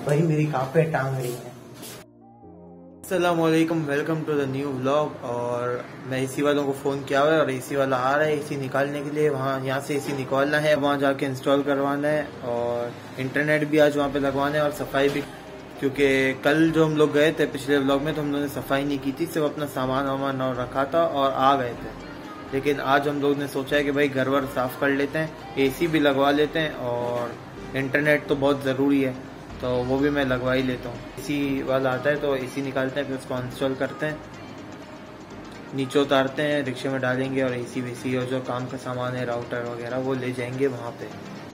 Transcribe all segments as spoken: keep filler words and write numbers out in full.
भाई मेरी कहाँ पे टांग रही है। अस्सलामुअलैकुम, welcome to the new vlog. और मैं एसी वालों को फ़ोन किया हुआ है और एसी वाला आ रहा है एसी निकालने के लिए। वहाँ यहाँ से एसी निकालना है, वहाँ जाके इंस्टॉल करवाना है और इंटरनेट भी आज वहाँ पे लगवाना है और सफाई भी, क्योंकि कल जो हम लोग गए थे पिछले व्लॉग में तो हम लोगों ने सफाई नहीं की थी, सिर्फ अपना सामान वामान और रखा था और आ गए थे। लेकिन आज हम लोग ने सोचा है कि भाई घर वर साफ़ कर लेते हैं, एसी भी लगवा लेते हैं और इंटरनेट तो बहुत ज़रूरी है तो वो भी मैं लगवा ही लेता हूँ। एसी वाला आता है तो एसी निकालते हैं, फिर उसको इंस्टॉल करते हैं, नीचे उतारते हैं, रिक्शे में डालेंगे और एसी वेसी और जो काम का सामान है राउटर वगैरह वो ले जाएंगे वहाँ पे।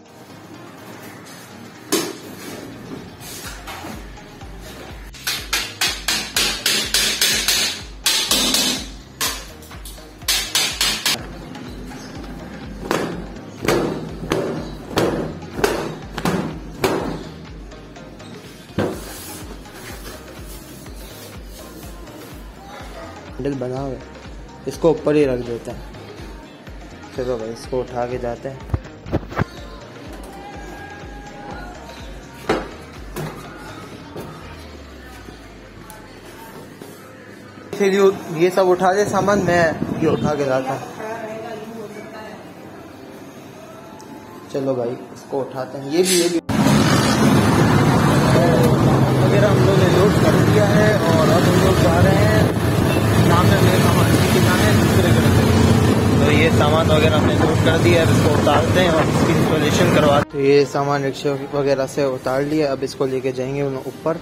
हैंडल बना हुआ है, इसको ऊपर ही रख देते हैं। चलो भाई इसको उठा के जाते हैं। फिर ये सब उठा दे सामान, मैं ये उठा के लाता हूँ। चलो भाई इसको उठाते हैं। ये भी ये भी वगैरह हम लोग ने लोड कर दिया है और अब हम लोग जा रहे हैं सामने मेरे सामान की जाने दूसरे घर पे। तो ये सामान वगैरह हमने लोड कर दिया है, इसको उतारते हैं और इसकी इंस्टॉलेशन करवाते हैं। तो ये सामान रिक्शे वगैरह से उतार लिया, अब इसको लेके जाएंगे ऊपर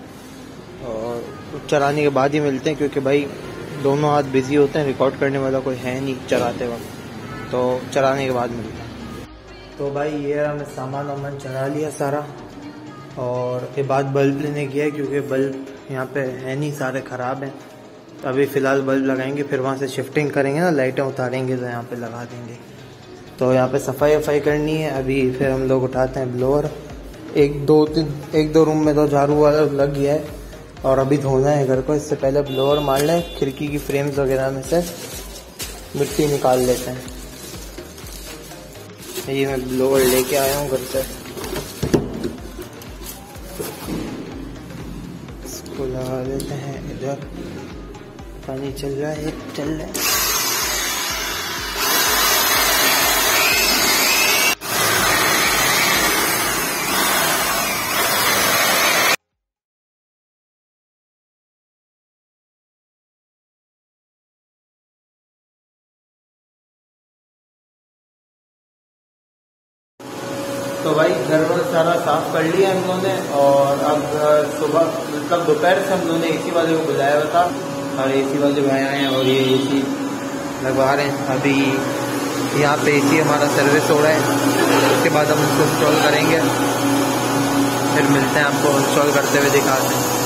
और चलाने के बाद ही मिलते हैं, क्योंकि भाई दोनों हाथ बिजी होते हैं, रिकॉर्ड करने वाला कोई है नहीं चलाते वक्त, तो चलाने के बाद मिलते हैं। तो भाई ये हमने सामान वामान चला लिया सारा और ये बाद बल्ब लेने गया है, क्योंकि बल्ब यहाँ पे है नहीं, सारे ख़राब हैं। तो अभी फ़िलहाल बल्ब लगाएंगे, फिर वहाँ से शिफ्टिंग करेंगे ना, लाइटें उतारेंगे तो यहाँ पे लगा देंगे। तो यहाँ पे सफाई वफाई करनी है अभी। फिर हम लोग उठाते हैं ब्लोअर, एक दो तीन एक दो रूम में तो झाड़ू वाला लग गया है और अभी धोना है घर को। इससे पहले ब्लोअर मार लें, खिड़की की फ्रेम्स वगैरह में से मिट्टी निकाल लेते हैं। ये मैं ब्लोअर लेके आया हूँ घर से, इसको लगा देते हैं। इधर पानी चल रहा है, चल रहा है। तो भाई घर वर सारा साफ कर लिया हम लोगों ने और अब सुबह मतलब दोपहर से हम लोगों ने एसी वाले को बुलाया हुआ था और एसी वाले भाई आए हैं और ये एसी लगवा रहे हैं। अभी यहाँ पे एसी हमारा सर्विस हो रहा है, उसके बाद हम उसको इंस्टॉल करेंगे, फिर मिलते हैं आपको इंस्टॉल करते हुए दिखाते हैं।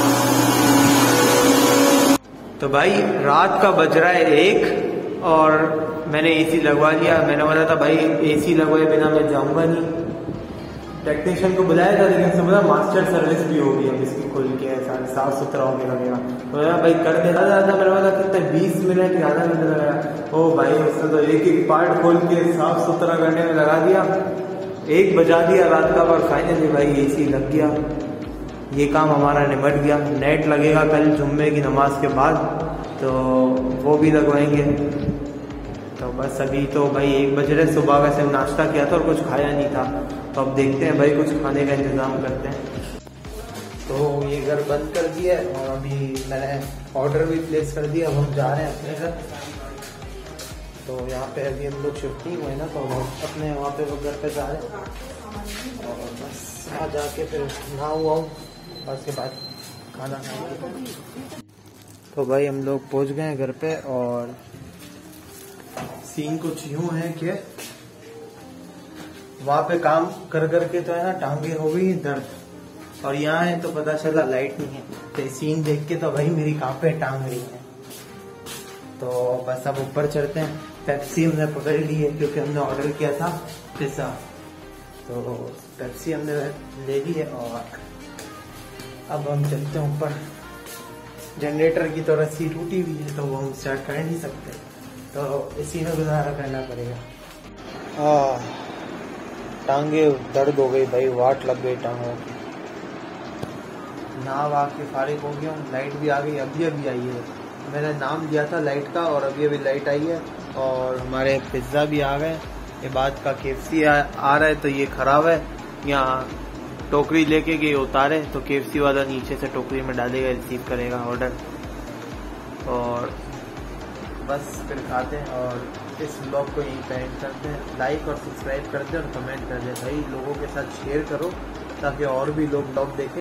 तो भाई रात का बज रहा है एक और मैंने एसी लगवा लिया। मैंने बोला था भाई एसी लगवाए बिना मैं जाऊँगा नहीं, टेक्नीशियन को बुलाया था, लेकिन से बोला मास्टर सर्विस भी होगी अब इसकी खुल के सारे साफ सुथरा होने लगेगा। बोला भाई कर देना ज़्यादा, मेरे वाला कितने बीस मिनट ज़्यादा मिनट लगा। ओ भाई उसने तो एक एक पार्ट खोल के साफ सुथरा करने में लगा दिया, एक बजा दिया रात का। और फाइनली भाई एसी लग गया, ये काम हमारा निपट गया। नेट लगेगा कल जुम्मे की नमाज के बाद, तो वो भी लगवाएंगे। तो बस अभी तो भाई एक बज रहे, सुबह का सिर्फ नाश्ता किया था और कुछ खाया नहीं था, तो अब देखते हैं भाई कुछ खाने का इंतज़ाम करते हैं। तो ये घर बंद कर दिया और अभी मैंने ऑर्डर भी प्लेस कर दिया, अब हम जा रहे हैं अपने घर। तो यहाँ पे अभी हम लोग शिफ्टिंग हुए ना, तो हम अपने वहाँ पे वो घर पे जा रहे हैं और बस वहाँ जाके फिर नहा हुआ हूँ और उसके बाद खाना खाएंगे। तो भाई हम लोग पहुँच गए हैं घर पे और सीन कुछ यूँ है कि वहाँ पे काम कर करके तो है ना टांगे हो गई दर्द, और यहाँ है तो पता चला लाइट नहीं है। तो सीन देख के तो भाई मेरी कहाँ पे टांग रही है। तो बस अब ऊपर चढ़ते हैं। पेप्सी हमने पकड़ ली है क्योंकि हमने ऑर्डर किया था पिज्ज़ा, तो पेप्सी हमने ले ली है और अब हम चलते हैं ऊपर। जनरेटर की तो रस्सी टूटी हुई है तो वो हम स्टार्ट कर नहीं सकते, तो इसी में गुजारा करना पड़ेगा। आ, टांगे दर्द हो गई भाई, वाट लग गई टांगों की। नहा वहा के फारिग हो गया हूँ। लाइट भी आ गई, अभी अभी आई है। मैंने नाम दिया था लाइट का और अभी अभी लाइट आई है। और हमारे पिज़्ज़ा भी आ गए। ये बात का केएफसी आ, आ रहा है तो ये ख़राब है। यहाँ टोकरी लेके गए उतारे तो केएफसी वाला नीचे से टोकरी में डालेगा, रिसीव करेगा ऑर्डर। और बस फिर खाते हैं और इस ब्लॉग को यहीं पे एंड करते हैं। लाइक और सब्सक्राइब कर दें और कमेंट कर दें भाई, लोगों के साथ शेयर करो ताकि और भी लोग ब्लॉग देखें।